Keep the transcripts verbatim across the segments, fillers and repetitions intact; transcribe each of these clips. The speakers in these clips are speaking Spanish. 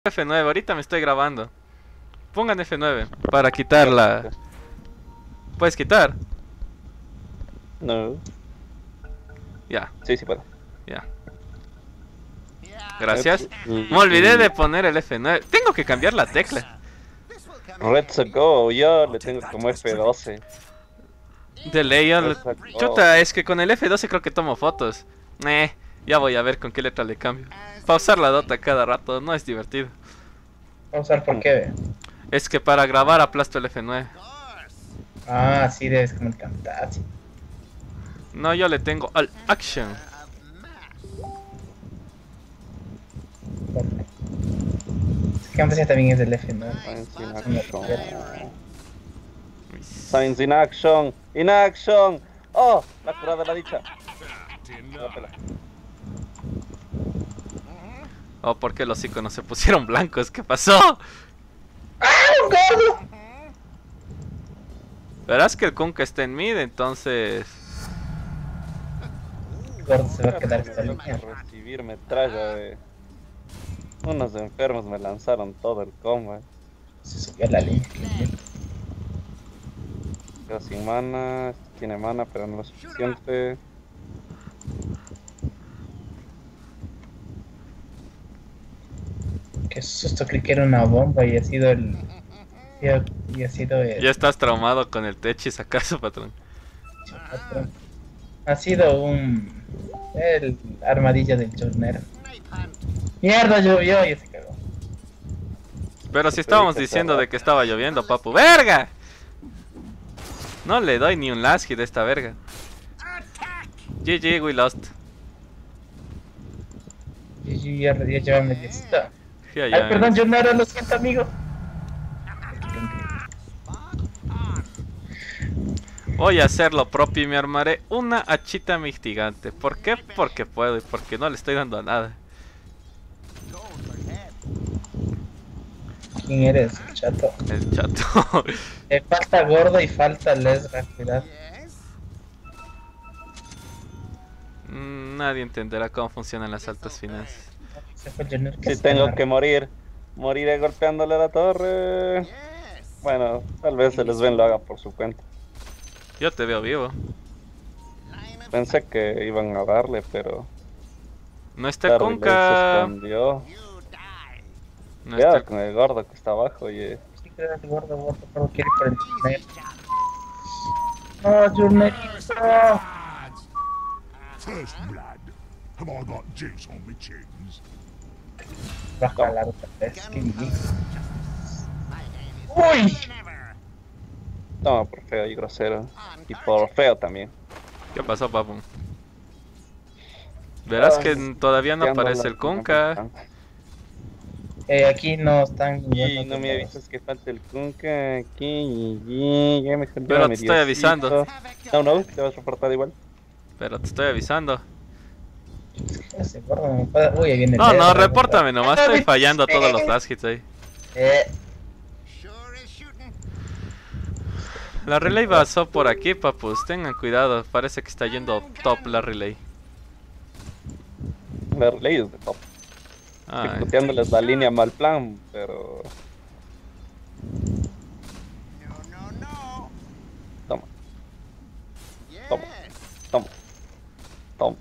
F nueve, ahorita me estoy grabando. Pongan F nueve para quitarla. ¿Puedes quitar? No. Ya, Sí, sí puedo. ya. Gracias. Me olvidé de poner el F nueve. Tengo que cambiar la tecla. Let's go, yo le tengo como F doce. De ley, yo le- Let's go. Chuta, es que con el F doce creo que tomo fotos. Eh, ya voy a ver con qué letra le cambio. Pausar la Dota cada rato no es divertido. Pausar por qué. Es que para grabar aplasto el F nueve. Ah, sí, debes como el Camtasia. No, yo le tengo al Action. El Camtasia también es del F, ¿no? Science in action. Science in action. In action. Oh, la cura de la dicha. Dápela. Oh, ¿por qué los iconos se pusieron blancos? ¿Qué pasó? ¡Ah, un gordo! Verás que el Kunkka está en mid, entonces... El gordo se va a quedar esta Tengo que línea. recibir metralla de... Unos enfermos me lanzaron todo el combo. Se subió a la línea. Quedo sin mana. Este tiene mana, pero no lo suficiente. Qué susto, creí que era una bomba y ha sido el... Y ha sido el... Ya estás traumado con el Techis, ¿acaso, patrón? Ha sido un... El armadillo del jornero. Mierda, llovió y se cagó. Pero si estábamos diciendo de que estaba lloviendo, papu. ¡Verga! No le doy ni un last hit de esta verga. G G, we lost. Y yo ya, ya lleva mediecito. Ya, Ay, ya. perdón, jornero, lo siento, amigo. Voy a hacer lo propio y me armaré una hachita mitigante. ¿Por qué? Porque puedo y porque no le estoy dando a nada. ¿Quién eres, chato? El chato. Eh, falta gordo y falta lesra, cuidado. Mm, Nadie entenderá cómo funcionan las altas finanzas. Se fue el jornero que Si se tengo agarra. que morir, moriré golpeándole a la torre. Bueno, tal vez el Sven lo haga por su cuenta. Yo te veo vivo. Pensé que iban a darle, pero No está el Darby se Kunkka. escondió. No Cuidado está el... con el gordo que está abajo, oye. Sí, cuidado, el gordo, gordo, pero quiere ir por el jornero. No, jornerito. First blood. Have I got juice on my chins? Baja la otra vez, qué bien. ¡Uy! Toma por feo y grosero. Y por feo también. ¿Qué pasó, papu? Verás Ay, que todavía no Quedando aparece la- el Kunkka. Eh, aquí no están... Y no me avisas que falta el Kunkka aquí. y- y- ya me sentí Pero te estoy avisando. No, no, te vas a reportar igual. Pero te estoy avisando. Ese gordo me puede- Uy, ahí viene el No, no, lesra, repórtame nomás. Estoy fallando todos los last hits ahí. Eh, La relay pasó por aquí, papus. Tengan cuidado. Parece que está yendo top la relay. La relay es de top. Ay, Ejecuteándoles la línea mal plan, pero. Toma, toma, toma, toma.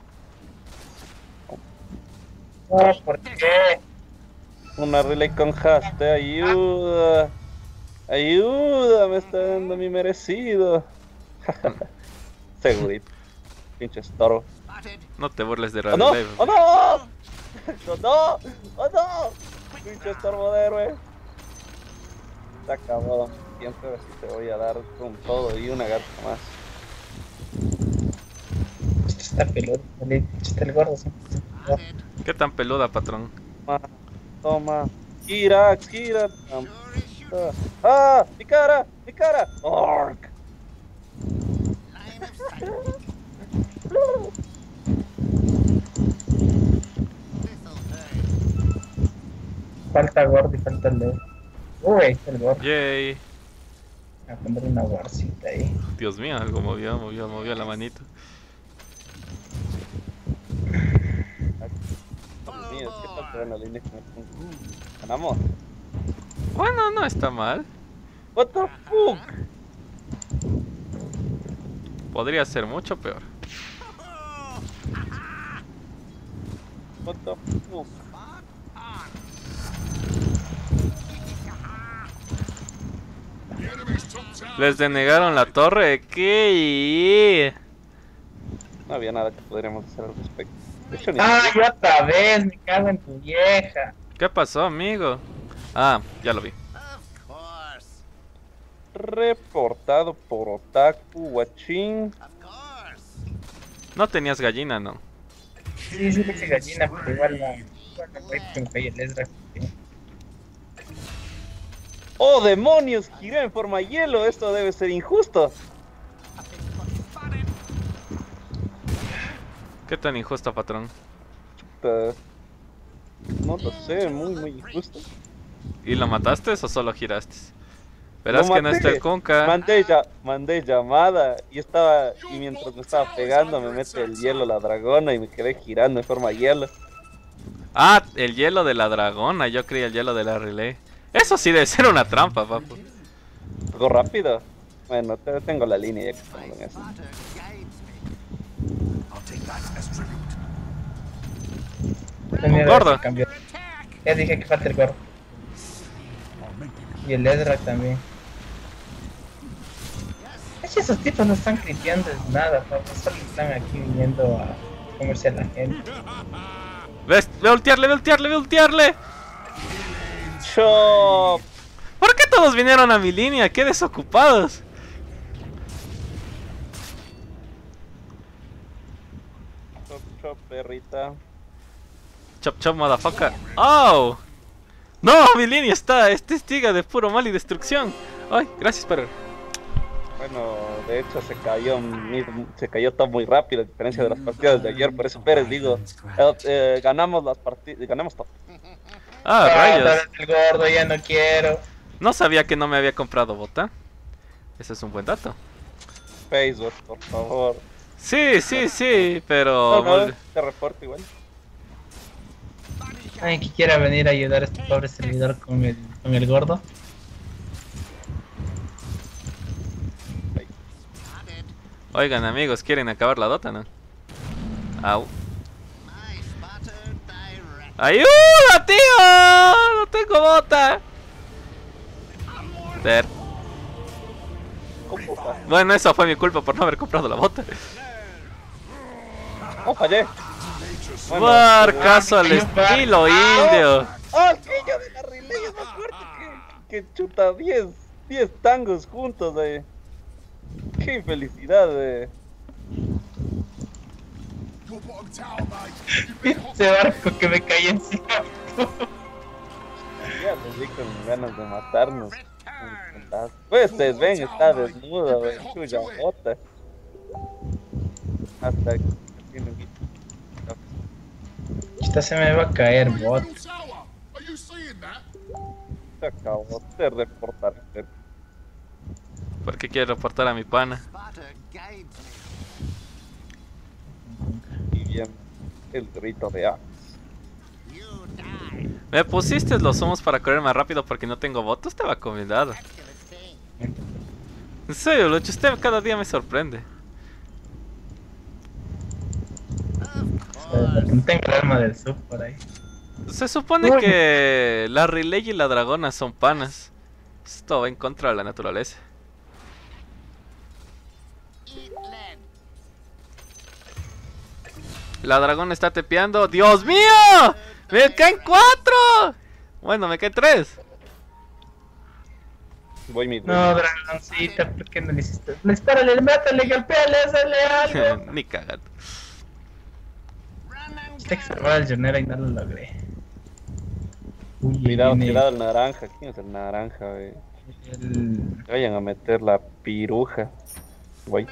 no, ¿por qué? Una relay con hash, te ayuda. Ayuda, me está dando mi merecido. Segurito. Pinche estorbo. no te burles de la ¡Oh no! relay. ¡Oh no! ¡Oh no! ¡Oh no! Pinche estorbo de héroe. Se acabó. Siempre así te voy a dar con todo y una gata más. Esto está peludo, ¿vale? Está el gordo, sí. ¿Qué tan peluda, patrón? Toma, toma. Gira, gira. ¡Ah! ¡Mi cara! ¡Mi cara! ¡Orc! Falta gordo y falta el lesra. Uy, ahí está el gordo. Yay. A poner una guarcita ahí. Dios mío, algo movió, movió, movió la manito. mío, ¿qué tal te va en la línea con el punto? ¿Ganamos? Bueno, no está mal. What the fuck? Podría ser mucho peor. What the fuck? Les denegaron la torre. ¿Qué? No había nada que podríamos hacer al respecto. De hecho, ni ¡Ay, otra vez! Me cago en tu vieja. ¿Qué pasó, amigo? Ah, ya lo vi. reportado por Otaku Guachín. No tenías gallina, ¿no? Sí, sí, dice gallina, pero igual la. Igual la güey que me cae el Ezra. ¡Oh, demonios! Giré en forma de hielo. Esto debe ser injusto. ¿Qué tan injusto, patrón? Chuta. No lo sé, muy, muy injusto. ¿Y lo mataste o solo giraste? Verás Lo que no maté. está el Conca. Mandé, ya, mandé llamada y estaba y mientras me estaba pegando me mete el hielo la dragona y me quedé girando en forma de hielo. Ah, el hielo de la dragona. Yo creía el hielo de la relay. Eso sí debe ser una trampa, papu. ¿Algo rápido? Bueno, te, tengo la línea ya que estamos en eso. Un gordo. Ya dije que falta el gordo. Y el Ezra también. Es que esos tipos no están criticando nada, papá. Solo están aquí viniendo a comerse a la gente. ¿Ves? Ve a ultearle, ve a ultearle, ve a ultearle. Chop. ¿Por qué todos vinieron a mi línea? ¡Qué desocupados! Chop, chop, perrita. Chop chop, motherfucker. ¡Oh! ¡No! Mi línea está, es testiga de puro mal y destrucción. ¡Ay! Gracias, perro. Bueno, de hecho se cayó mi- se cayó todo muy rápido a diferencia de las partidas de ayer, por eso Pérez digo, eh, eh, ganamos las partidas, ganamos todo. Ah, Ah, rayos. otra vez el gordo, ya no quiero. No sabía que no me había comprado bota. Ese es un buen dato. Facebook, por favor. Sí, sí, sí, pero... No, no, te reporto igual. Alguien que quiera venir a ayudar a este pobre servidor con el, con el gordo. Oigan, amigos, ¿quieren acabar la Dota, no? Au. ¡Ayuda, tío! ¡No tengo bota! Ver. Oh, puta. Bueno, eso fue mi culpa por no haber comprado la bota. Oh, fallé. Bueno, Marcazo al estilo indio. ¡Oh, el quillo de la relay es más fuerte que, que chuta diez tangos juntos, eh! ¡Qué infelicidad, eh! Ese barco que me cae encima. Ya les di con ganas de matarnos. Pues ustedes ven, está desnudo, eh, chuya bota. Hasta aquí. Esta se me va a caer, bot. Se acabó de reportar. ¿Por qué quiero reportar a mi pana? Y bien, el grito de Axe. Me pusiste los humos para correr más rápido porque no tengo votos, te va acomodado. En serio, Lucho, usted cada día me sorprende. No tengo el arma del sub por ahí. Se supone que la relay y la dragona son panas. Esto va en contra de la naturaleza. La dragona está tepeando. ¡Dios mío! ¡Me caen cuatro! Bueno, me caen tres. Voy mi No, dragoncita, ¿por qué no le hiciste? Dispárale, mátale, golpéale, hazle algo. Ni cagando. Quise extrabar al Jonera y no lo logré. Uy, Cuidado, viene cuidado el naranja. ¿Quién es el naranja, wey? el... Vayan a meter la piruja. Voy.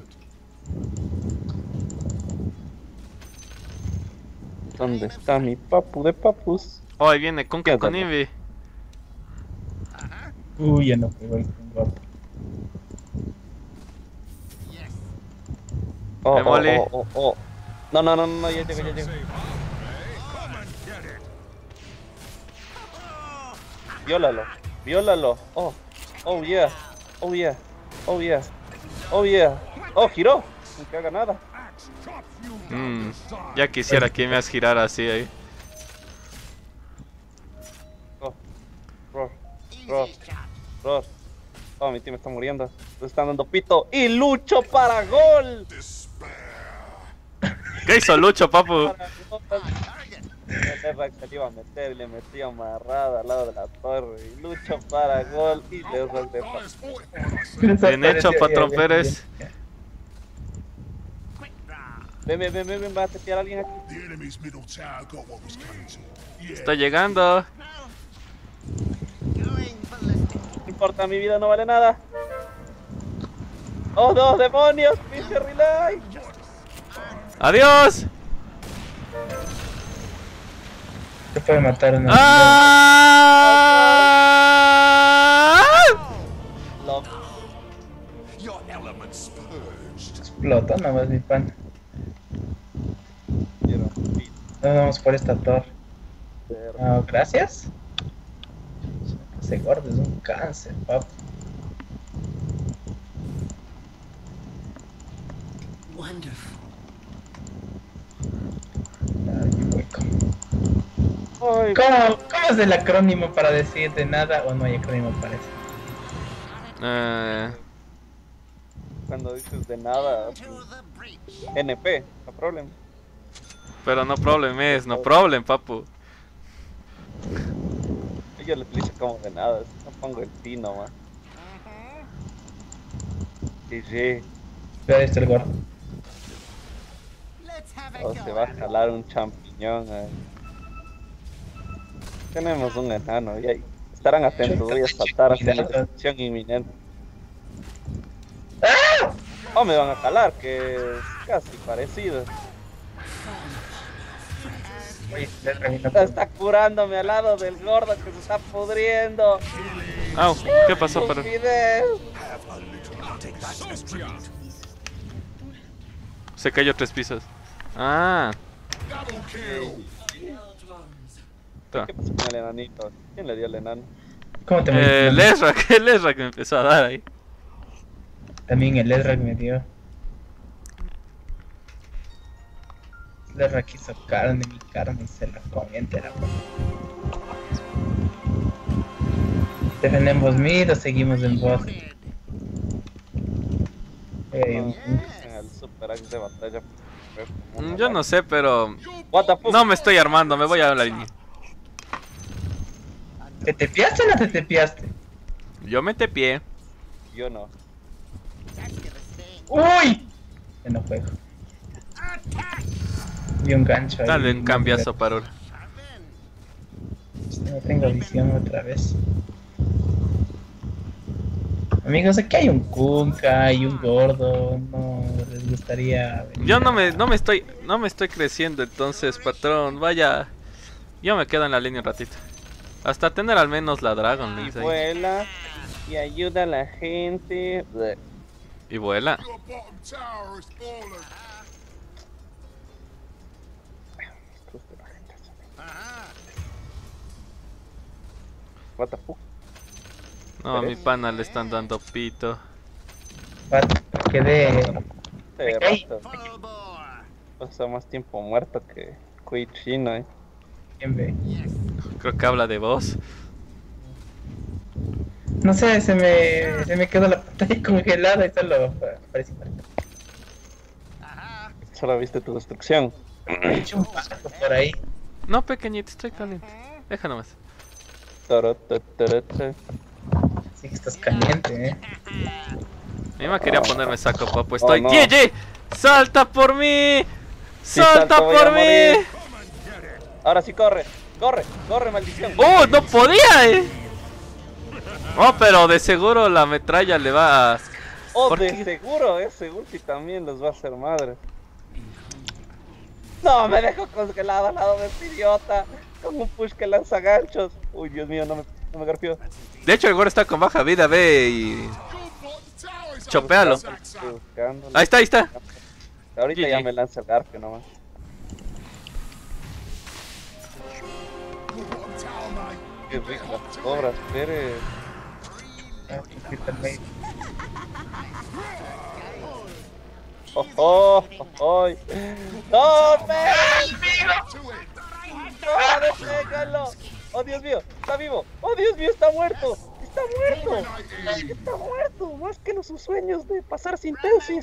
¿Dónde está mi papu de papus? Hoy viene Conca ¿Qué con onda? Invi. Uy, ya no pegó el gordo. Oh, Me oh, molé. oh, oh, oh. No, no, no, no, ya llego, ya llego. Viólalo, viólalo. Oh, oh yeah, oh yeah, oh yeah, oh yeah. Oh, giró, sin que haga nada. Mm, ya quisiera que me has girado así ahí. Oh, Roar, Roar, Roar. Oh, mi team está muriendo. Le están dando pito. Y Lucho para gol. ¿Qué hizo Lucho, papu? El Rack se le iba a meter y le metía amarrada al lado de la torre. Y Lucho para gol. Y le Rack de Bien hecho, Patrón Pérez. Ven, ven, ven, ven, ven, va a tetear a alguien aquí. The enemy's middle tower got what was coming to it. Yeah. Está llegando. No importa, mi vida no vale nada. ¡Oh, dos demonios! ¡Pinche relay! ¡Adiós! Se puede matar una. ¡Ah! Loco. Your elements purged. Explotó nomás mi pan. Quiero pito. No vamos por esta torre. Pero- Ah, gracias. Ese gordo es un cáncer, papu. Wonderful. Ay, qué hueco. Ay, ¿Cómo, ¿Cómo es el acrónimo para decir de nada o no hay acrónimo para eso? Eh, cuando dices de nada, N P, no problem. pero no problem es, no problem, papu. Yo le utilizo como de nada, no pongo el P nomás. G G. Vea esto el gordo. O se va a jalar un champiñón. eh. Tenemos un enano y ahí estarán atentos, voy a saltar hacia la destrucción inminente. O me van a jalar, que es casi parecido. Oye, se terminó. Está curándome al lado del gordo que se está pudriendo. Au, ¿qué pasó, pero? Estupidez. Se cayó tres pisos. Ah, ta. ¿Qué pasó con el enanito? ¿Quién le dio al enano? ¿Cómo te Eh, metiste? el Ezra, que el Ezra que me empezó a dar ahí. También el Ezra me dio. El Ezra quiso carne, mi carne y se la comió entera. Defendemos mid o seguimos en bot. Eh, un- En el super axe de batalla. Mm, Yo no sé, pero What the fuck? no me estoy armando, me voy a la línea. ¿Te tepiaste o no te tepiaste? Yo me tepié. Yo no. ¡Uy! Ya no juego. Vi un gancho ahí. Dale un cambiazo para ahora. No tengo visión otra vez. Amigos, aquí hay un Kunka, hay un gordo. No les gustaría. venir Yo no a- me, no me estoy, no me estoy creciendo, entonces, patrón, vaya. Yo me quedo en la línea un ratito. Hasta tener al menos la Dragon Y Lance ahí. vuela y ayuda a la gente. Bleh. Y vuela. Your bottom tower is fallen. What the fuck? No, a mi pana le están dando pito. Pa- Quedé. Este Ey. rato pasa más tiempo muerto que Kui chino, eh. ¿Quién ve? Creo que habla de vos. No sé, se me, se me quedó la pantalla congelada y solo apareció. Solo viste tu destrucción. He hecho un paso por ahí. No, pequeñito, estoy caliente. Deja nomás. Torototorota. Sí que estás caliente, eh. Mi mamá quería ponerme saco, papu. Estoy. Oh, no. ¡G G! ¡Salta por mí! Si ¡Salta salto, voy a por mí! morir. Ahora sí corre, corre, corre, maldición. ¡Oh, no podía, eh! Oh, pero de seguro la metralla le va a... Oh, ¿Por de qué? seguro ese ulti también los va a hacer madre. No, me dejo congelado al lado de este idiota. Con un push que lanza ganchos. Uy, Dios mío, no me, no me garfió. De hecho, el gordo está con baja vida, ve y... Your bottom tower is Chopealo. Estoy buscándolo. Ahí está, ahí está. Ahorita G G. ya me lanza el garfio nomás. your bottom tower, mate. Qué ricas cobras, Pérez. Ah, Crystal Maze. ¡Oh, oh, oh, oh! ¡No, Pérez! ¡No, despégalo! ¡Oh, Dios mío! ¡Está vivo! ¡Oh, Dios mío! ¡Está muerto! ¡Está muerto! ¡Está muerto! Más que los sus sueños de pasar sin tesis.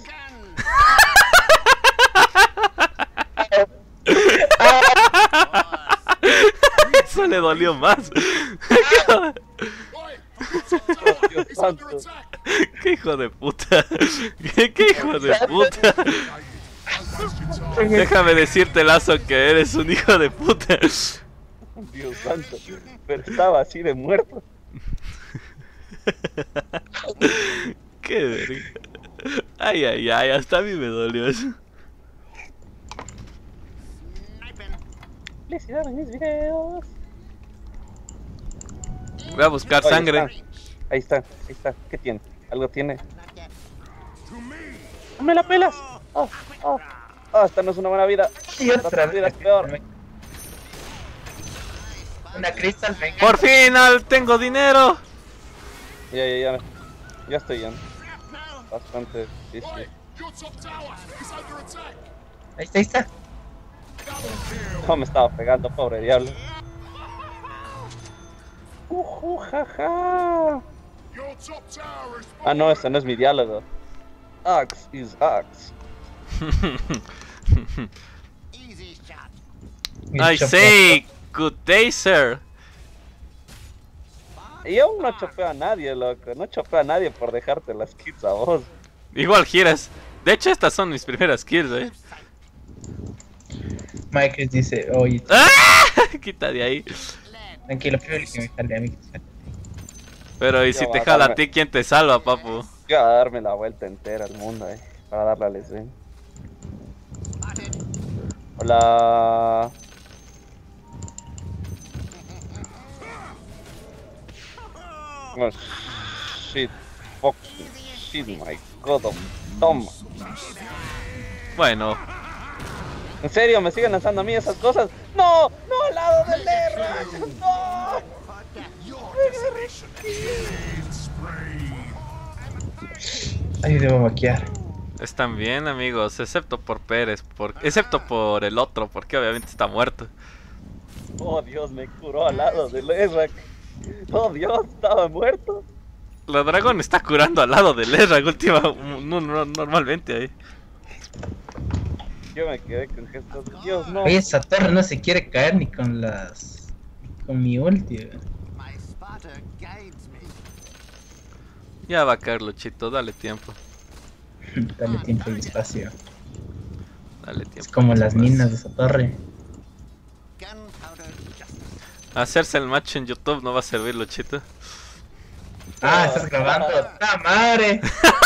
Eso le dolió más. Oh, Dios santo. Qué hijo de puta. Qué, qué hijo de puta. Déjame decirte, Lazo, que eres un hijo de puta. Dios santo. Pero estaba así de muerto. Qué verga. Ay, ay, ay, hasta a mí me dolió eso. Felicidades en mis videos. Voy a buscar Oye, sangre. está. Ahí está, ahí está. ¿Qué tiene? ¿Algo tiene? ¡No me la pelas! ¡Oh, oh! ¡Oh, esta no es una buena vida! Y otra vida vez. es peor. Una Crystal, venga. Por fin al tengo dinero. Ya, ya, ya. Ya estoy ya. Bastante difícil. Ahí está, ahí está. No me estaba pegando, pobre diablo. Ujú, jaja. Ah, no, ese no es mi diálogo. Axe is axe. I say, good day, sir. Y yo no chopeo a nadie, loco. No chopeo a nadie por dejarte las kills a vos. Igual giras. De hecho, estas son mis primeras kills, eh. Mike dice, oye, ¡Ah! Quita de ahí. tranquilo, primero que me jale a mí. Pero, ¿y Ya si va, te jala a dame. ti, quién te salva, papu? Yo voy a darme la vuelta entera al mundo, eh. Para darle a Leslie. Hola. Oh, shit. Fuck. Shit, my god. Toma. Bueno, ¿En serio? ¿Me siguen lanzando a mí esas cosas? ¡No! ¡No! ¡Al lado del R! ¡No! Ay, debo maquillar. están bien, amigos, excepto por Pérez, por... excepto por el otro, porque obviamente está muerto. Oh, Dios, me curó al lado del R. Oh, Dios, estaba muerto. La dragón está curando al lado del Ezrak última, no, no, normalmente ahí. Yo me quedé con gestos de Dios, no. Oye, esa torre no se quiere caer ni con las... con mi ulti. eh. Ya va a caer, Luchito, dale tiempo. Dale tiempo y espacio. Dale tiempo. Es como las Vas. minas de esa torre. Hacerse el macho en YouTube no va a servir, Luchito. Ah, estás grabando. ¡Ah, madre!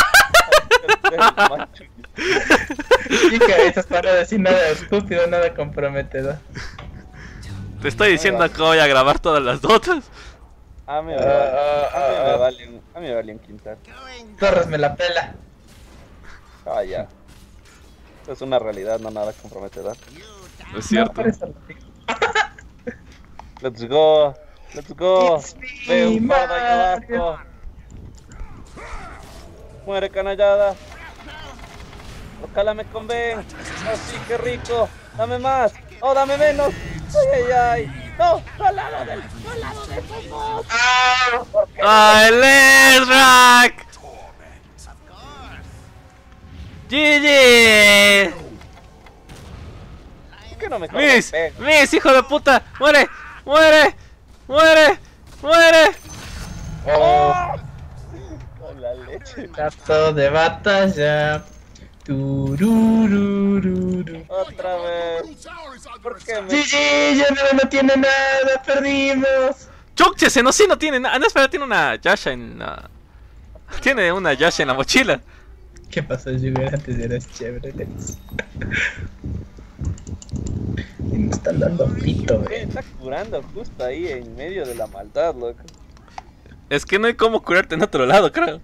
Chica, estás para decir nada estúpido, nada comprometedor. Te estoy diciendo que voy a grabar todas las dotas. A mí me Ah, vale, ah, a mí ah, me ah. vale, un- a mí me vale un quintal. Torres me la pela. Ah, ya. Esto es una realidad, no nada comprometedor. Es cierto. No, por eso lo digo. Let's go, let's go. It's me, Ve un gordo ahí Mario. abajo. Muere canallada. Ojalá me conven. Oh, sí, qué rico. Dame más. Oh, dame menos. Ay, ay, ay. No, al lado del, al lado de esos dos. ¿Por qué? ¡Ah, el Ezrak! ¡G G! ¿Por qué no me ¡Miss! conven? ¡Miss, hijo de puta! ¡Muere! ¡Muere! ¡Muere! ¡Muere! Oh, Con la leche. trato de batalla. Tururururu. Otra vez. ¿Por qué me... G G, ya no, no tiene nada, perdimos. ¡Chukche! No, sí, no tiene nada. No, espera, tiene una Yasha en la... Tiene una Yasha en la mochila. ¿Qué pasó, Sugar? Antes eras chévere, Lex. Y me están dando pito, Me güey. está curando justo ahí en medio de la maldad, loco. Es que no hay cómo curarte en otro lado, creo.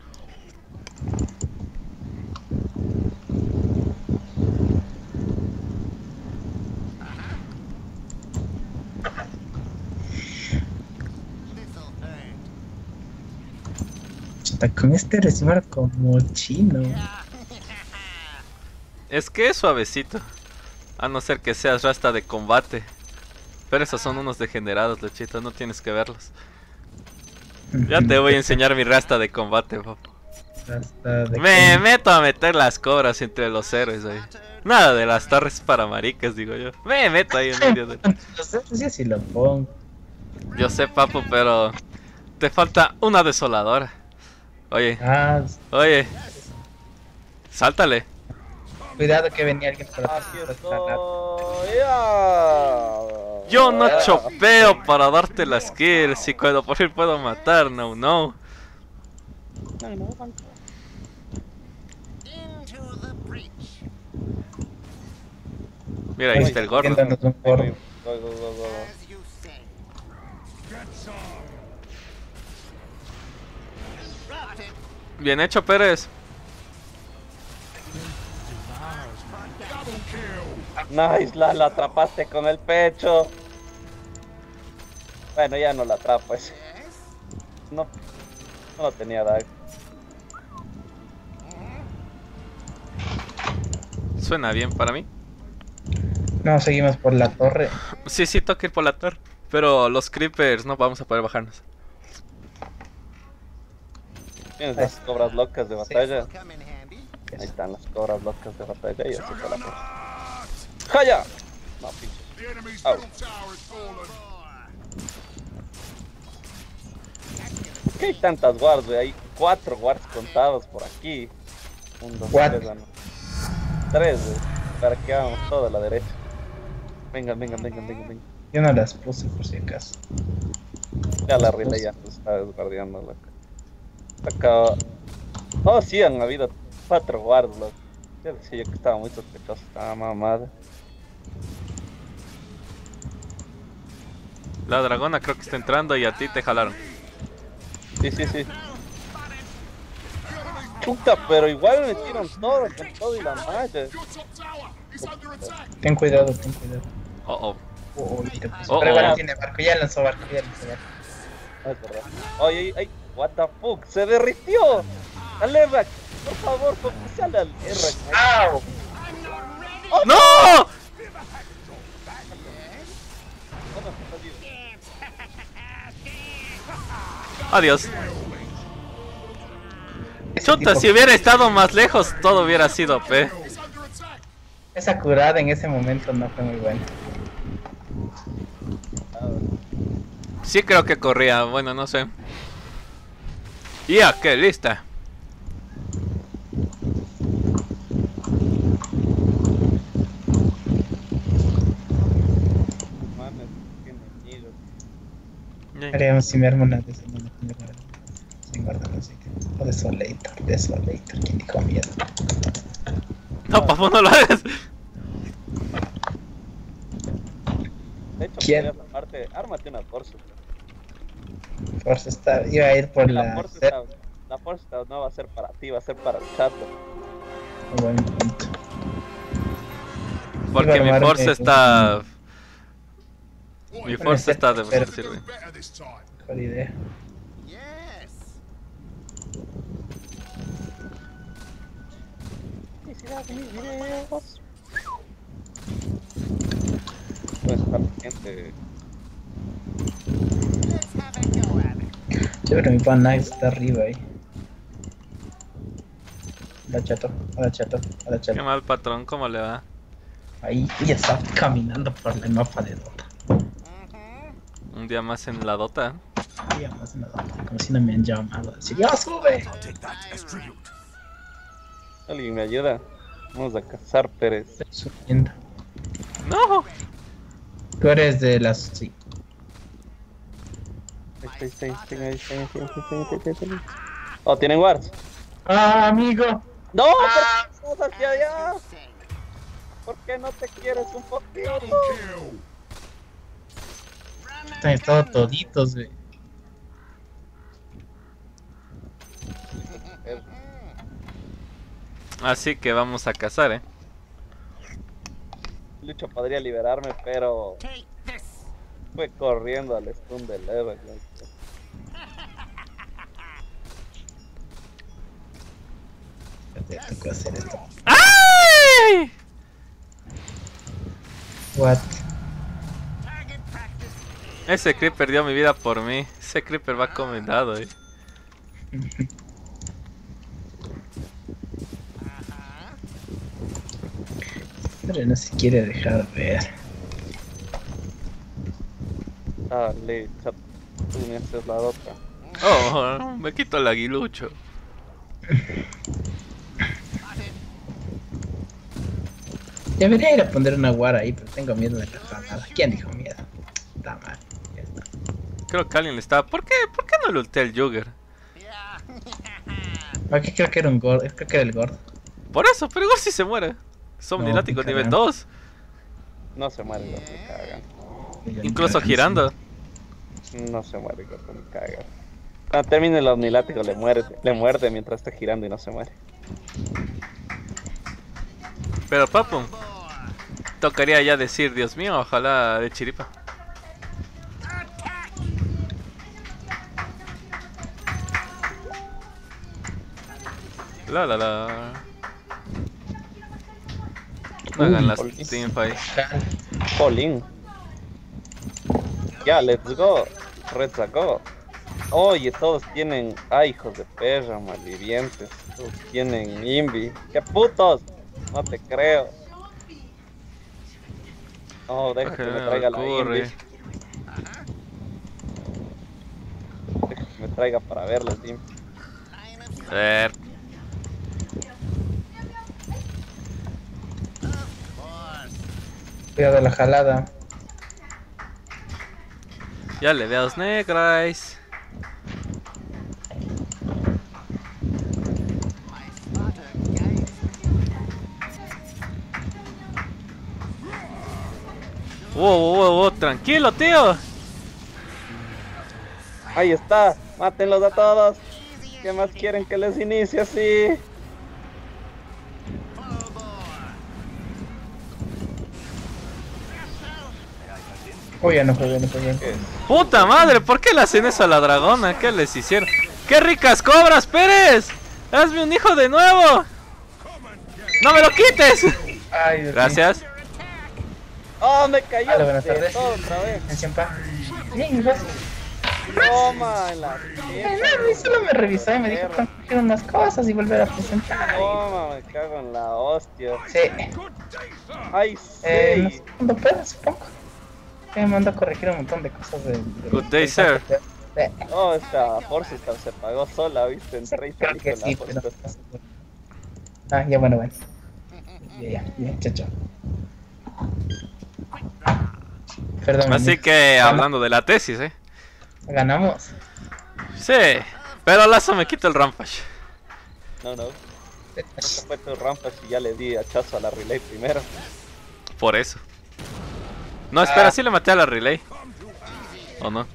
Está con este receiver como chino. Es que es suavecito. A no ser que seas rasta de combate. Pero esos son unos degenerados, Luchito, no tienes que verlos. Ya te voy a enseñar mi rasta de combate, papu. Rasta de Me meto a meter las cobras entre los héroes ahí. Nada de las torres para maricas, digo yo. Me meto ahí en medio de... No sé si así lo pongo. Yo sé, papu, pero... te falta una desoladora. Oye, Ah, oye. Sáltale. cuidado que venía alguien por Aquí atrás. estoy. ¡Ya! Yo no chopeo para darte las kills y cuando por fin puedo matar, no, no. Ay, no, banco. Mira, ahí está el gordo. Viéndonos un gordo. Go, go, go, go. Bien hecho, Pérez. Nice, la, la atrapaste con el pecho. Bueno, ya no la atrapo ese. No, no tenía dag. Suena bien para mí. No, seguimos por la torre. Sí, sí, toca ir por la torre. Pero los creepers no vamos a poder bajarnos. Tienes las cobras locas de batalla. Ahí están las cobras locas de batalla y así se la puedo. ¡Jaya! No, pinche. The enemy's Au. middle tower has fallen. ¿Por qué hay tantas guards, güey? Hay cuatro guards contados por aquí. Un, dos, Cuatro. tres, ah, no. Tres, güey. Para que hagamos todo a la derecha. Vengan, vengan, vengan, vengan, vengan. Yo no las puse por si acaso. Ya la relay ya se está desguardiando, loco. Acá... Oh, sí, han habido cuatro guards, loco. Ya decía yo que estaba muy sospechoso, estaba mamada. La dragona creo que está entrando y a ti te jalaron. Sí, sí, sí. Chuta, pero igual me metieron todo, con todo y la malla. Your top tower is under attack. Ten cuidado, ten cuidado. Oh, oh. Oh, mira, pues. Oh, Pero igual oh. no tiene barco, ya lanzó barco, ya lanzó barco. No es verdad. Ay, ay, ay, what the fuck, se derritió. Dale, Rack, por favor, focusale al R. ¡Au! ¡No! Adiós. Ese Chuta, tipo- si hubiera estado más lejos, todo hubiera sido P. Is under attack. Esa curada en ese momento no fue muy buena. Sí creo que corría, bueno, no sé. Ya, que lista. Mames, qué enemigos. Haríamos si me armo una de esas, no me tengo nada. Sin guardar no sé qué. O Desolator, Desolator, ¿quién dijo miedo? No, papu, no lo hagas. De hecho, ¿Quién? podrías armarte, ármate una Force. Force está, iba a ir por La la Force set. Stout, la Force Stout no va a ser para ti, va a ser para el chato. Buen punto. Porque mi Iba a force armarme está... Boy, Mi Con force este está de tercero. sirve. doing better this time. Mejor idea. Puede estar gente. Yo creo que mi pan Nice está arriba ahí. Hola chato, hola chato, hola Qué chato. mal patrón, ¿cómo le va? Ahí ya está caminando por el mapa de Dota. Un día más en la Dota. Ya más nada, como si no me han llamado a decir, ¡ya sube! Alguien me ayuda. Vamos a cazar Pérez. Estoy subiendo. ¡No! Tú eres de las... sí. Ahí está, ahí está, ahí está, ahí está, ahí está, ahí está, ahí está, ahí está, ahí está. Oh, ¿tienen wards? ¡Ah, amigo! ¡No! ¿Por qué vas hacia allá? ¿Por qué no te quieres un poquito? Kill. Están todos toditos, güey. Así que vamos a cazar, eh. Lucho podría liberarme, pero fue corriendo al stun del Ever. Ya tocó hacer esto. ¡Ay! What? Ese creeper dio mi vida por mí. Ese creeper va comendado, eh. Pero no se quiere dejar ver. Dale, chat. Tú me haces la otra. Oh, me quito el aguilucho. Debería ir a poner una guara ahí, pero tengo miedo de la granada. ¿Quién dijo miedo? Está mal. Ya está. Creo que alguien le estaba... ¿Por qué? ¿Por qué no le ulté al Jugger? Aquí creo que era un gordo, creo que era el gordo. Por eso, pero igual si se muere. Somnilático No, nivel cagan. dos. No se muere, no me cagan. Incluso girando. No se muere, no me cagan. Cuando termine el omnilático le muerde, le muerde mientras está girando y no se muere. Pero papu, tocaría ya decir, Dios mío, ojalá de chiripa. La la la. No hagan las teamfight. Polín. Ya, let's go. Red sacó. Oye, todos tienen... Ay, hijos de perra, malvivientes. Todos tienen Invi. ¡Qué putos! No te creo. No, deja que me traiga la Invi. Deja que me traiga para verlos, Invi. Ser. Cuidado la jalada. Ya le veo a los negras. Wow, wow, wow, tranquilo, tío. Ahí está. Mátenlos a todos. ¿Qué más quieren que les inicie así? Uy, ya no jugué, no jugué. Puta madre, ¿por qué le hacen eso a la dragona? ¿Qué les hicieron? ¡Qué ricas cobras, Pérez! ¡Hazme un hijo de nuevo! ¡No me lo quites! Ay, Dios Gracias. mío. ¡Oh, me cayó! Hola, buenas de tardes. todo otra vez. Atención, pa. Bien, gracias. Toma, en la Eh, no, a mí solo me revisó y me dijo que coger unas cosas y volver a presentar. Toma, me cago en la hostia. Sí. Ay, Eh, no sí. sé cuándo pueda, supongo. Me mandó a corregir un montón de cosas de... de- Good day, de- sir. de- Oh, esta Force se pagó sola, viste, en treinta Creo que sí, con pero... la Force. Ah, ya bueno, bueno. Ya, ya, ya, chao, chao. Perdón. Así amigo. que, hablando de la tesis, eh. Ganamos. Sí, pero Lazo me quita el rampage. No, no. Ese fue tu rampa si ya le di hachazo a la relay primero. Por eso. No, espera, Ah. sí le maté a la relay. ¿O no?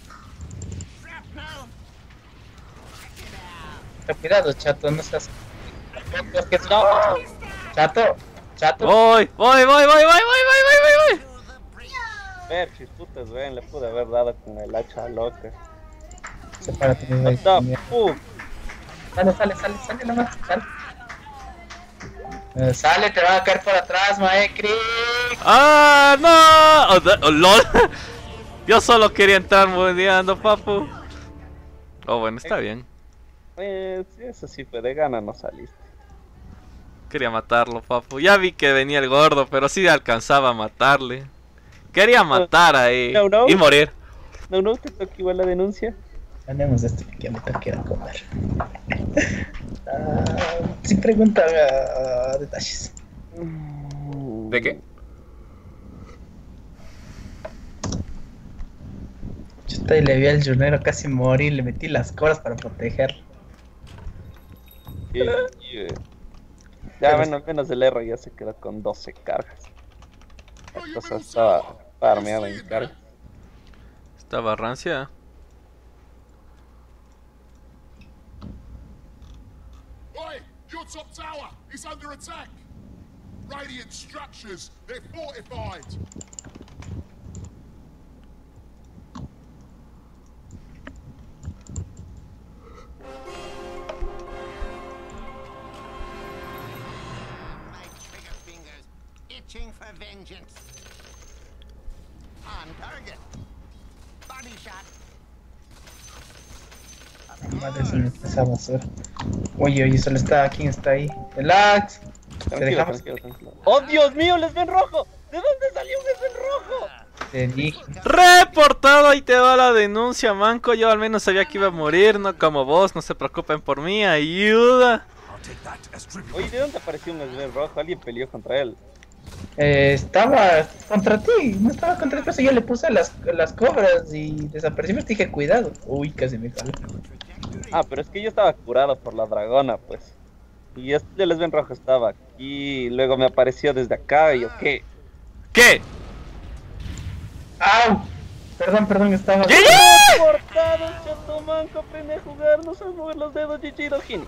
Pero cuidado, chato, no seas... No. Chato, chato. Voy, voy, voy, voy, voy, voy, voy, voy, voy. Ver, chisputas, ven, le pude haber dado con el hacha loca. Sepárate, mi What rey. the fuck? Sale, sale, sale, sale nomás, sale. Eh, sale, te van a caer por atrás, maekri. ¡Ah, no! Oh, da- oh, lol. Yo solo quería entrar modeando, papu. Oh, bueno, está bien. Eh, sí, eso sí fue de gana, no saliste. Quería matarlo, papu. Ya vi que venía el gordo, pero sí alcanzaba a matarle. Quería matar ahí No, no. y morir. No, no, te toca igual la denuncia. Ganemos esto que me tengo que ir a comer. Ah, sin preguntar ah, detalles. ¿De qué? Chuta, y le vi al jurnero casi morir, le metí las coras para protegerlo. Y- y, eh, ya, bueno, al menos el R ya se quedó con doce cargas. La cosa estaba farmeada en cargas. Estaba rancia. Oi! Your top tower is under attack! Radiant structures, they're fortified! for vengeance. On target. Body shot. Madre, se me fue esa basura. Oye, oye, solo está. ¿Quién está ahí? Relax. Te Tranquilo, dejamos. tranquilo, tranquilo. ¡Oh, Dios mío, les ven rojo! ¿De dónde salió un les ven rojo? Te dije. Reportado, ahí te va la denuncia, manco. Yo al menos sabía que iba a morir, no como vos. No se preocupen por mí, ayuda. Oye, ¿de dónde apareció un les ven rojo? Alguien peleó contra él. Eh, estaba contra ti, no estaba contra ti, por eso yo le puse las, las cobras y desapareció, te dije cuidado. Uy, casi me jala. Ah, pero es que yo estaba curado por la dragona, pues. Y este les ven rojo estaba aquí, luego me apareció desde acá y yo, ¿qué? ¿Qué? ¡Au! Perdón, perdón, estaba... ¡G G! ¡Cortado, chato manco! Aprende a jugar, no sabes mover los dedos, G G, Dojini.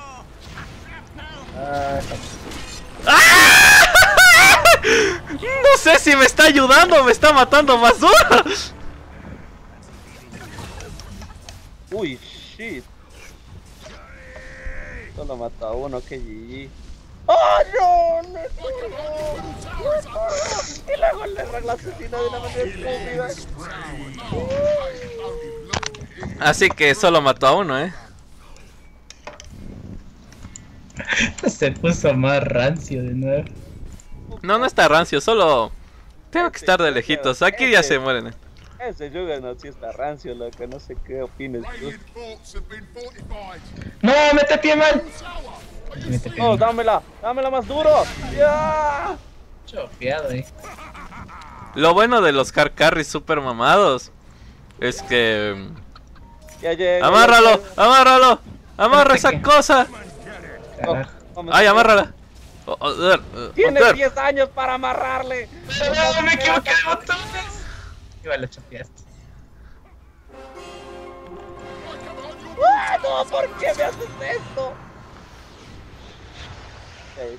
Ah, ¡Ah! No sé si me está ayudando o me está matando más duro. Uy, shit. Solo mató a uno, que G G. ¡Oh, no! ¡No! ¡No! Y luego le arregla la asesina de una manera estúpida. Así que solo mató a uno, eh. se puso más rancio de nuevo. No, no está rancio, solo tengo que estar de lejitos. Aquí ya se mueren, eh. Ese Juggernaut sí está rancio, loco. No sé qué opines tú. Radiant forts have been fortified. ¡No, mete pie mal! Mete pie ¡Oh, mal. dámela! ¡Dámela más duro! ¡Ya! Chopeado ahí. Lo bueno de los car carries super mamados es que... Ya llega. ¡Amárralo! ¡Amárralo! ¡Amarra esa ¿Qué? cosa! Carajo. ¡Ay, amárrala! Oh, oh, uh, uh, Tienes uh, diez años para amarrarle. No, me equivoqué de botones. Igual lo chopeaste. ¡Ah, no! ¿Por qué me haces esto? Okay.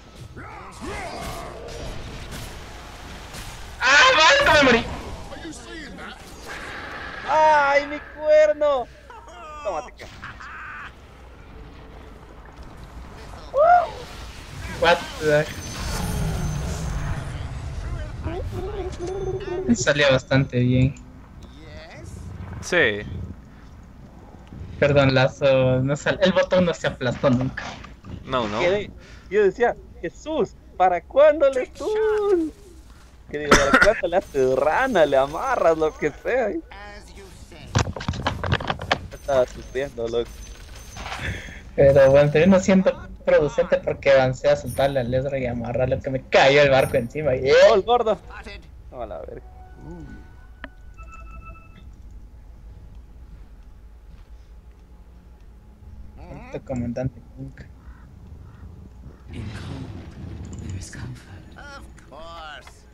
¡Ah, mal! Me morí. Are you seeing that? ¡Ay, mi cuerno! Tómate, que. What the... Me salió bastante bien. sí. Perdón, Lazo, no sal... el botón no se aplastó nunca. No, no. Quedé- Yo decía, Jesús, ¿para cuándo le stun? Que digo, ¿para cuándo le haces rana? Le amarras, lo que sea. Y As you say. estaba sufriendo, loco. Pero bueno, pero yo no siento producente porque avancé a soltarle al Lesra y amarrarlo, que me cayó el barco encima. Y... ¡Oh, el gordo! Spotted. No, a la verga. Este comandante nunca. In cold, there is comfort. Of course.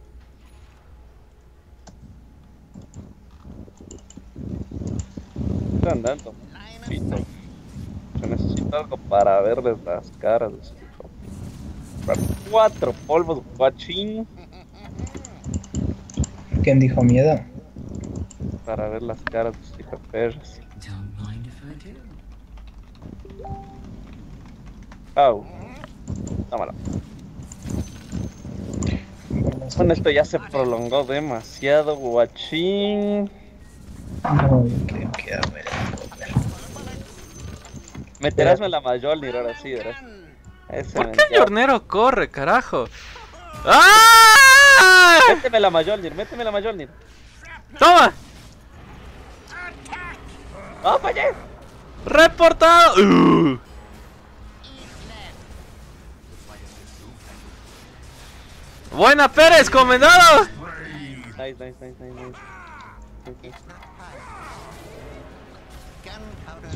Estoy andando. Line of Pito. sight. Yo necesito algo para verles las caras de sus hijos. Para cuatro polvos, guachín. ¿Quién dijo miedo? Para ver las caras de sus hijos perros. Don't mind if I do. Au. Tómala. Con esto ya se prolongó demasiado, guachín. No, yo creo que a ver. Meterásme la Mjolnir ahora sí, ¿verdad? Ese ¿Por qué men- el hornero corre, carajo? ¡Ah! Méteme la Mjolnir, méteme la Mjolnir. ¡Toma! ¡Ah, fallé! ¡Reportado! Uh. ¡Buena, Pérez, comendado! Nice, nice, nice, nice, nice. Okay. Gunpowder.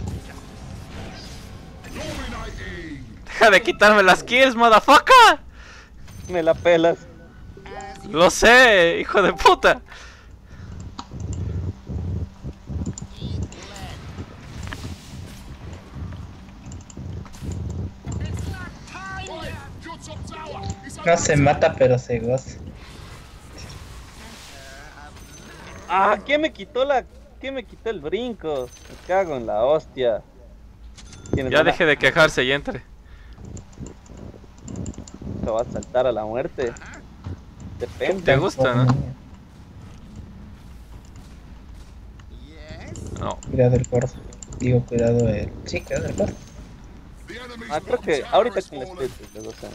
Dominating. Deja de quitarme las kills, motherfucker. Me la pelas. As you Lo sé, hijo de puta. eat lead. It's not time Right, yet. your top tower is No under se attack. mata, pero se goza. Ah, ¿quién me quitó la... ¿Quién me quitó el brinco? Me cago en la hostia. ¿Tienes Ya una- deje de quejarse y entre. Te va a saltar a la muerte. Depende. ¿Te gusta, no? Yes. No. Cuidado el gordo. Digo, cuidado el... Sí, cuidado el gordo. The enemy's Ah, creo que bottom ahorita tower con has el fallen. espíritu les dos años.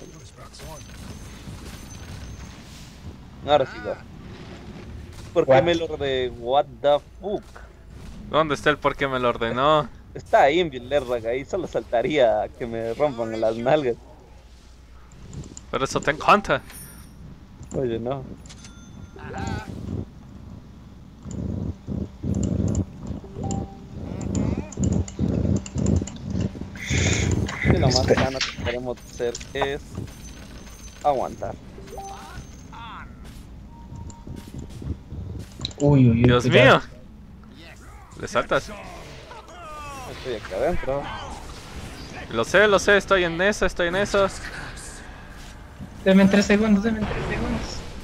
Ahora sí, va. ¿Por qué What? me lo de what the fuck? ¿Dónde está el por qué me lo ordenó? Está ahí en Villerraga, ahí solo saltaría a que me rompan las nalgas. Pero eso te encanta. Oye, no. Y lo más sano que queremos hacer es aguantar. Uy, uy, uy. Dios cuidado. mío. ¿Le saltas? Estoy acá adentro. Lo sé, lo sé, estoy en eso, estoy en eso. Deme en tres segundos, deme en tres segundos.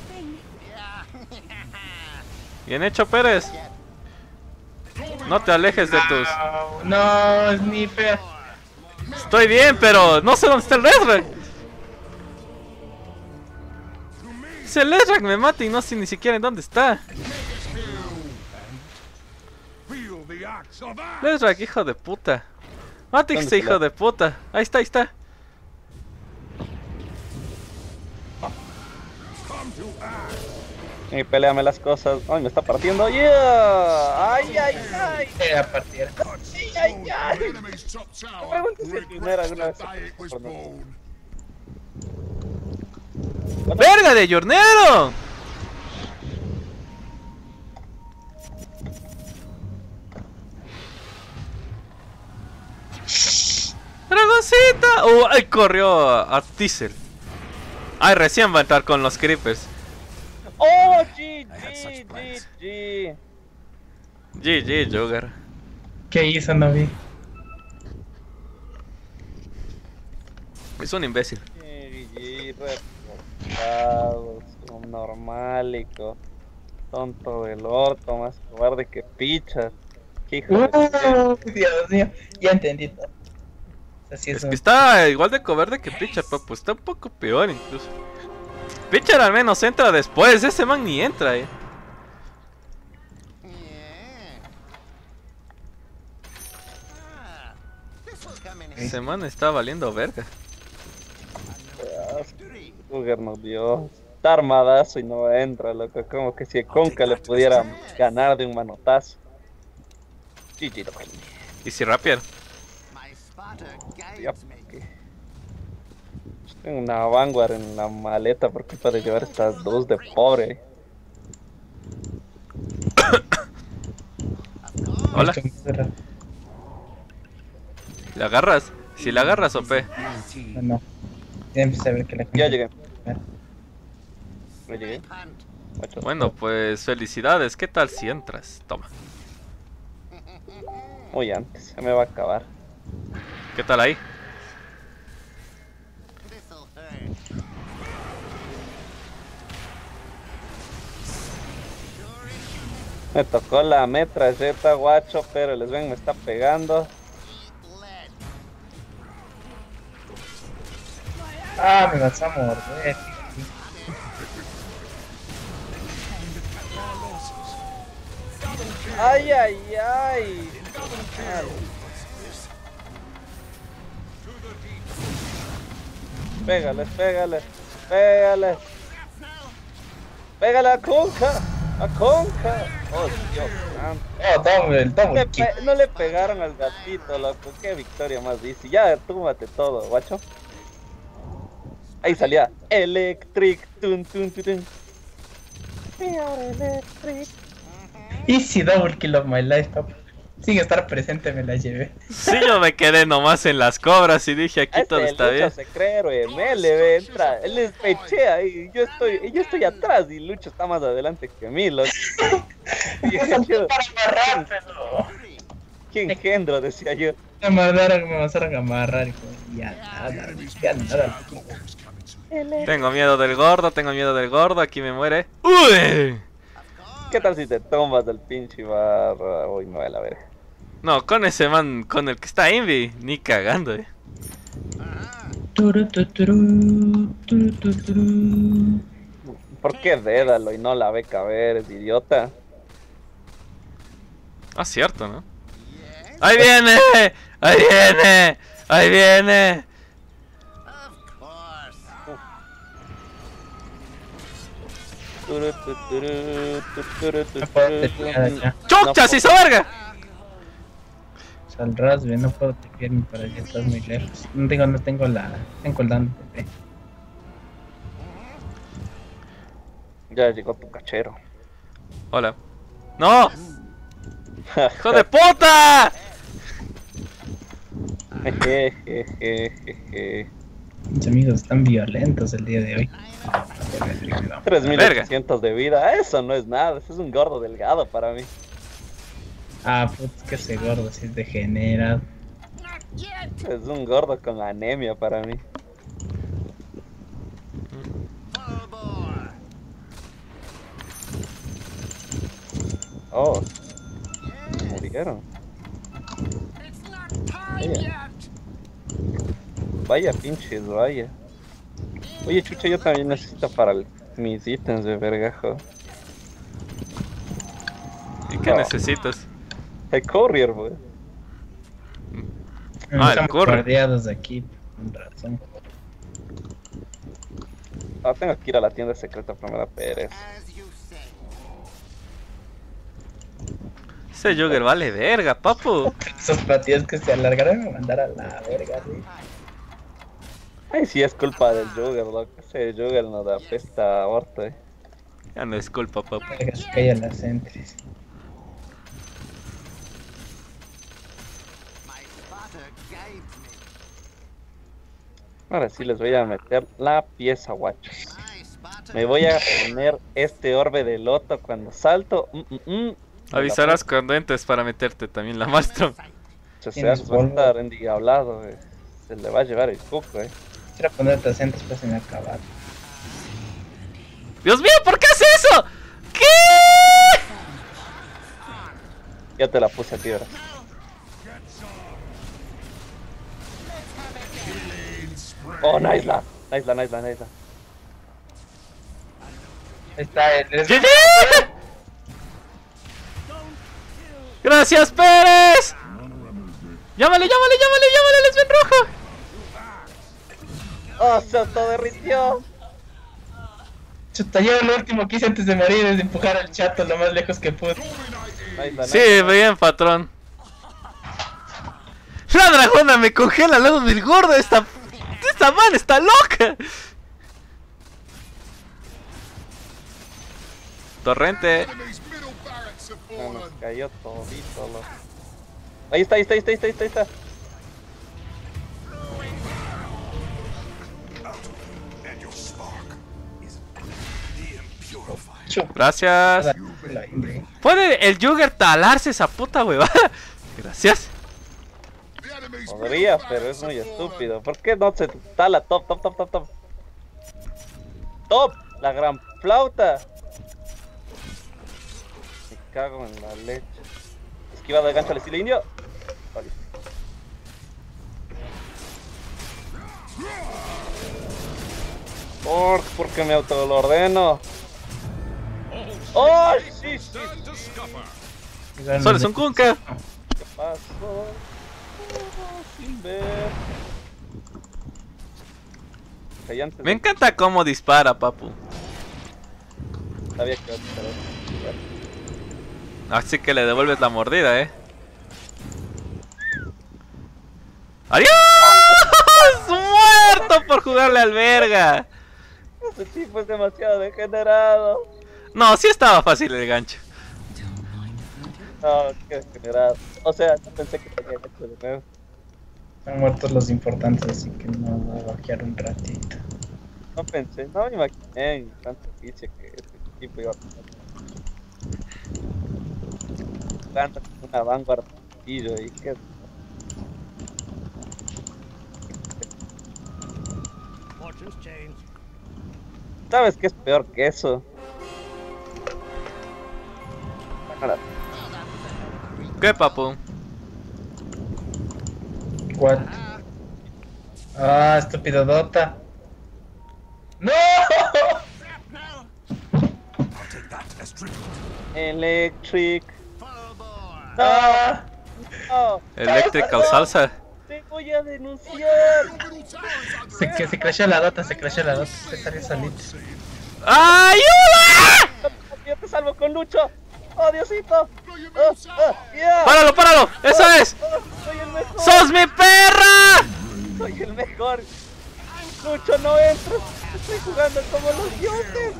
Bien hecho, Pérez. No te alejes de tus... No, es mi fea. Estoy bien, pero no sé dónde está el Resrag. Si el Resrag me mata y no sé ni siquiera en dónde está. Feel the axe of axe. Resrag, hijo de puta. Mate ¿Dónde este está? hijo de puta. Ahí está, ahí está. Y peleame las cosas. Ay, me está partiendo. Yeah. Ay, ay, ay. Era partida. Ay, ay, The ay. enemy's top tower pregunto si el ready primero for alguna the vez se day it was por no. born. ¡Verga de Yornero! ¡Dragoncita! ¡Uh! ¡Ay! Corrió a, a Diesel. ¡Ay! Recién va a entrar con los creepers. Oh, G, G, G, G. G G, Jogar. ¿Qué hizo, no vi? Es un imbécil. G, G, reportados, un normalico. Tonto del orto, más cobarde que pichas. Qué hijo de... Uh, Dios mío, ya entendí todo. Así es, Es que está igual de cobarde que Pitcher, papu. Está un poco peor incluso. Pitcher al menos entra después. Ese man ni entra, eh. Yeah. Ah, this will come in handy. Ese man está valiendo verga. Cougar nos dio. Está armadazo y no entra, loco. Como que si a Conca le pudiera ganar de un manotazo. G G, loco. Y si Rapier. My spotter Ya, guides me. tengo una Vanguard en la maleta por culpa de llevar estas dos de pobre. Hola. ¿La agarras? Si la agarras, O P. No, no. Ya empecé a ver que la Ya llegué. Ah, Ya llegué. Hunt. Macho. Bueno, pues felicidades. ¿Qué tal si entras? Toma. Muy antes, se me va a acabar. ¿Qué tal ahí? This'll hurt. Me tocó la metralleta, guacho, pero les ven, me está pegando. Lead. Ah, me vas a morder. Ay, ay, ay. Pégale, pégale, pégale. Pégale a Conca, a Conca. Oh, Dios santo. Oh, toma el, toma Le el kick. pe- no le pegaron al gatito, loco. Qué victoria más dice. Ya, túmate todo, guacho. Ahí salía. Electric. Tun, tun, tun, tun. We are electric. Easy double kill of my life, papá. Sin estar presente me la llevé. Sí, yo me quedé nomás en las cobras y dije aquí Este, todo el está Lucho bien. se cree héroe, me le ve, entra, él les pechea y yo estoy, yo estoy atrás y Lucho está más adelante que mí, loco. Y yo, yo, Para amarrártelo. qué engendro, decía yo. Me mandaron, me mandaron a amarrar. Y como, ya nada, ya nada. Tengo miedo del gordo, tengo miedo del gordo, aquí me muere. ¡Uy! ¿Qué tal si te tomas del pinche barra? Uy, no, a la verga. No, con ese man, con el que está Envy, ni cagando, eh. Turu, tu, turu, turu, tu, turu. ¿Por qué Dédalo y no la ve caber? Es idiota. Ah, cierto, ¿no? ¡Ahí viene! ¡Ahí viene! ¡Ahí viene! Of course. Turu, tu, turu, tu, turu, tu, No puedo turu, tepear tu. allá. ¡Chucha, se hizo verga! Saldrás, ve, no puedo tepear ni para allá, estás muy lejos. No tengo, no tengo la... Tengo el dando T P. Ya llegó tu cachero. Hola. ¡No! ¡Hijo de puta! Jejejejeje. Mis amigos están violentos el día de hoy. tres mil Verga. ochocientos de vida, eso no es nada, eso es un gordo delgado para mí. Ah, puto, es que ese gordo sí es degenerado. Es un gordo con anemia para mí. Full bore. Oh, murieron. It's not time Yeah. yet. Vaya pinches, vaya. Oye, chucha, yo también necesito para el- mis ítems de vergajo. ¿Y qué No. necesitas? El courier, wey. Ah, el Estamos corre. guardiados aquí, con razón. Ah, tengo que ir a la tienda secreta primero, Pérez. As you say. Ese Jugger vale verga, papu. Esos platillos que se alargaron me mandar a la verga, sí. Ay, sí, es culpa del Jugger, loco. Ese Jugger no da pesta a orto, eh. Ya no es culpa, papu. Verga, se callan las entries. My spotter guides me. Ahora sí les voy a meter la pieza, guachos. My spotter. Me voy a poner este orbe de loto cuando salto. Mm, mm, mm. Avisarás cuando entres para meterte también la Maelstrom. Se Tienes va a polvo. estar endiablado, eh. Se le va a llevar el cuco, eh. Quiero ponerte acento después se me acabar. ¡Dios mío! ¿Por qué hace eso? ¿Qué? Ya te la puse a ti, ahora. Oh, nice la. Nice la, nice la, nice la. Ahí está el... ¡G G! ¡Gracias, Pérez! ¡Llámale, llámale, llámale, llámale, lesbian rojo! Oh, se autoderritió. Chuta, yo lo último que hice antes de morir es empujar al chato lo más lejos que pude. Nice la, Sí, nice la. bien, patrón. La dragona me congela al lado del gordo. Esta, esta man está loca. Torrente. Enemy's middle barracks have No, nos fallen. cayó todito, loco. Ahí está, ahí está, ahí está, ahí está, ahí está, ahí está. And your spark is being purified. Chuta, Gracias. la indie. ¿Puede el Jugger talarse esa puta huevada? Gracias. The enemy's Podría, middle pero es barracks muy have fallen. estúpido. ¿Por qué no se tala? Top, top, top, top, top. Top, la gran flauta. Me cago en la leche. Esquivado de gancho al estilo indio. Vale. Por, porque me auto lo ordeno. ¡Oh, sí, sí! Solo es un Kunkka. ¿Qué pasó? Oh, sin ver. Callantes. Me encanta cómo dispara, papu. Sabía que iba a disparar. Así que le devuelves la mordida, eh. ¡Adiós! ¡Muerto por jugarle al verga! Ese tipo es demasiado degenerado. No, sí estaba fácil el gancho. Don't mind if I do. No, qué degenerado. O sea, no pensé que tenía hecho de nuevo. Están muertos los importantes, así que no voy a bajear un ratito. No pensé, no me imaginé en tanta ficha que este equipo iba a pasar. Jugando con una vanguard y que ¿sabes qué es peor que eso? Bájala. ¿Qué, papu? ¿Cuál? Ah, estúpido Dota. ¡No! Electric. Full bore. Ah, No. Electrical salsa. Te voy a denunciar. Middle tower is under se, que se crashó la dota, se crashó la dota, se salió solito. ¡Ayuda! Yo te salvo con Lucho. Oh, Diosito. Blow your Oh, middle tower. oh, yeah. ¡Páralo, páralo! ¡Eso es! Oh, soy el mejor. ¡Sos mi perra! Soy el mejor. Lucho, no entres. Estoy jugando como los dioses.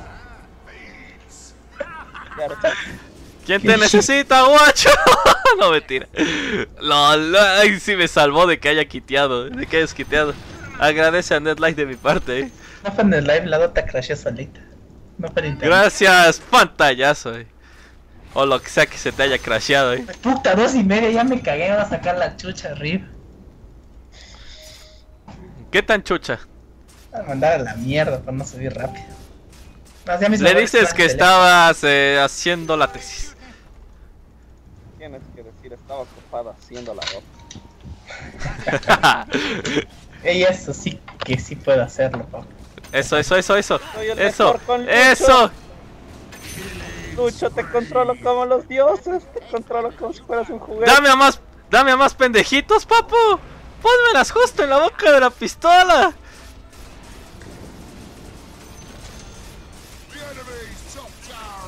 Ya, ahora, ¿Quién te necesita, guacho? No, mentira. Lol, ay, sí me salvó de que haya quiteado, de que hayas quiteado. Agradece a Netlight de mi parte, eh. No fue en el live, la dota crashó solita. No fue en internet. Gracias, pantallazo, eh. O lo que sea que se te haya crasheado, eh. Puta, dos y media, ya me cagué, voy a sacar la chucha arriba. ¿Qué tan chucha? Voy a mandar a la mierda para no subir rápido. No, ya mismo Le voy a dices estar que en el teléfono. estabas eh, haciendo la tesis. tienes que decir, estaba ocupado haciendo la voz. Ey, eso sí que sí puedo hacerlo, papá. Eso, eso, eso, eso. Soy el Eso, mejor con Lucho. eso. Lucho, te controlo como los dioses. Te controlo como si fueras un juguete. Dame a más, dame a más pendejitos, papu. Pónmelas justo en la boca de la pistola. The enemy's top tower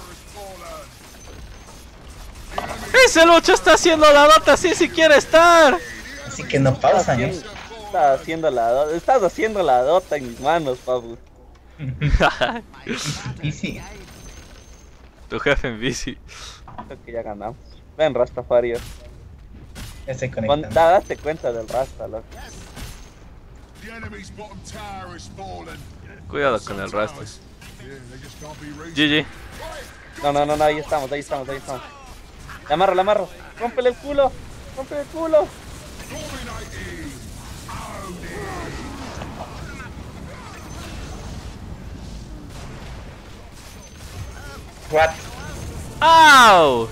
has fallen. Ese Lucho está haciendo la dota así si quiere estar. Así que no Estás pausan, haciendo, ¿eh? estás haciendo la dota. Estás haciendo la dota en mis manos, papu. Y sí, Tu jefe en bici. Creo que ya ganamos. Ven, Rastafari. ya estoy Pon- conectando. da- Date cuenta del Rasta, loco. The enemy's bottom tower has fallen. Cuidado con el rastro. Yeah, they just can't be reached. G G. No, no, no, no, ahí estamos, ahí estamos, ahí estamos. Le amarro, le amarro. Rómpele el culo. Rómpele el culo. Dominating. What? ¡Au!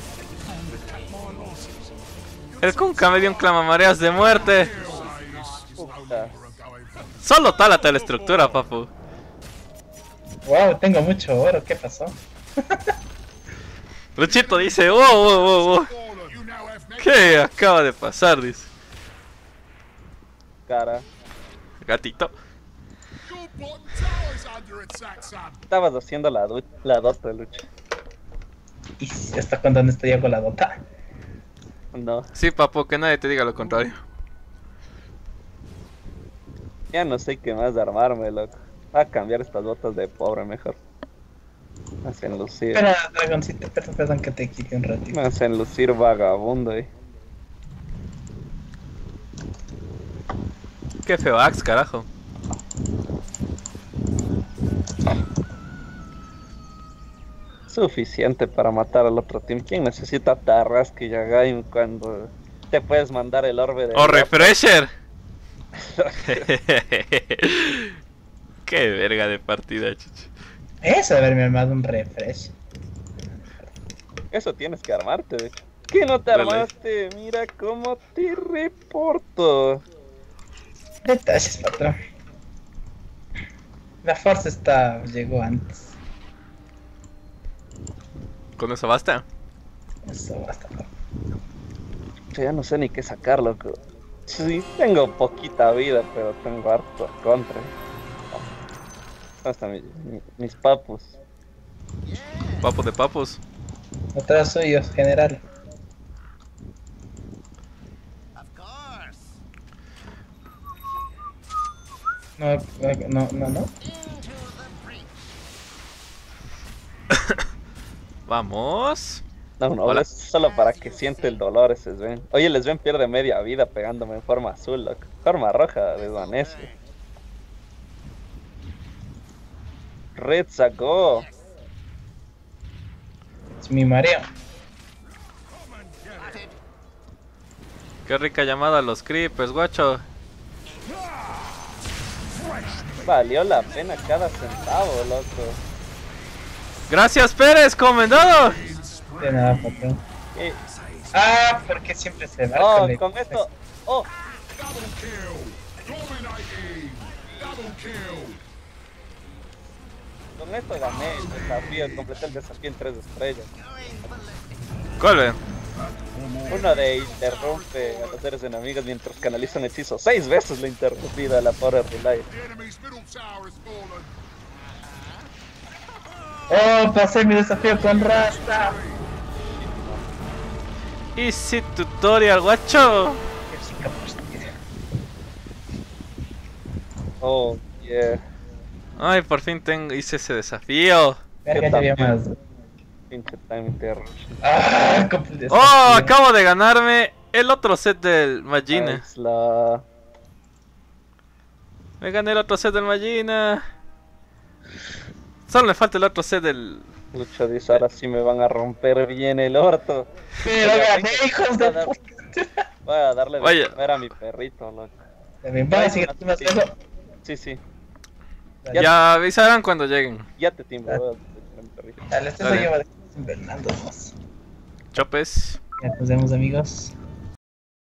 El Kunka me dio un clamamareas de muerte. Puta. Solo tálate la estructura, papu. Wow, tengo mucho oro, ¿qué pasó? Luchito dice, wow, wow, wow, wow. Fallen. You now have next. ¿Qué acaba de pasar? Dice. Cara. Gatito. Your bottom tower is under attack, son. Estabas haciendo la, du- la dota, Lucho. ¿Y hasta cuándo no estoy yo con la dota? No, Sí, papu, que nadie te diga lo contrario. ya no sé qué más de armarme, loco. Voy a cambiar estas botas de pobre mejor. Me hacen lucir. Espera, dragoncito, perdón, perdón que te quite un ratito. Me hacen lucir vagabundo, eh. Qué feo axe, carajo. Suficiente para matar al otro team. ¿Quién necesita Tarrasque y Yagaim cuando te puedes mandar el orbe de... ¡O refresher! Qué verga de partida, chucho. Eso de haberme armado un refresh. Eso tienes que armarte, de hecho. ¿Qué no te Dale. armaste? Mira cómo te reporto. Detalles, patrón. La fuerza está... llegó antes. ¿Con eso basta? Eso basta, patrón. Ya no sé ni qué sacar, loco. Sí, tengo poquita vida, pero tengo harto contra. Hasta mi- mi- mis papus. Papu de papus. Atrás suyos, general. Of course. No, no, no, no. Into the breach. Vamos. No, no, Hola. es solo para que siente el dolor ese Sven. Oye, el Sven pierde media vida pegándome en forma azul, loco. Forma roja, desvanece. Red sacó. Es mi mareo. Spotted. Qué rica llamada a los creepers, guacho. Valió la pena cada centavo, loco. Gracias, Pérez, comendado. De nada, patrón. Eh, Ah, porque siempre se va oh, con el- con esto. Oh, Double kill. Dominating. Double kill. con esto gané el desafío, completé el desafío en tres estrellas. ¿Cuál, ve? Uno de interrumpe a los seres enemigos mientras canaliza un hechizo. Seis veces le interrumpida a la pobre Relay. The enemy's middle tower has fallen. Oh, pasé mi desafío con Rasta. Easy tutorial, guacho. Qué chica partida. Oh, yeah. Ay, por fin tengo, hice ese desafío. Verga, ya había más. Pinche time terror. Ah, completé. Oh, acabo de ganarme el otro set del Magina. Es la... Me gané el otro set del Magina. Solo me falta el otro set del... Lucho dice, ahora sí me van a romper bien el orto. Pero gané, hijos de puta. Voy a darle de Vaya. comer a mi perrito, loco. También va a decir que tú me has dejado. Sí, sí. Ya avisarán cuando lleguen. Ya te timbo, voy a decir a mi perrito. Dale, este Dale. soy yo, Fernando. Chopes. Ya nos vemos, amigos.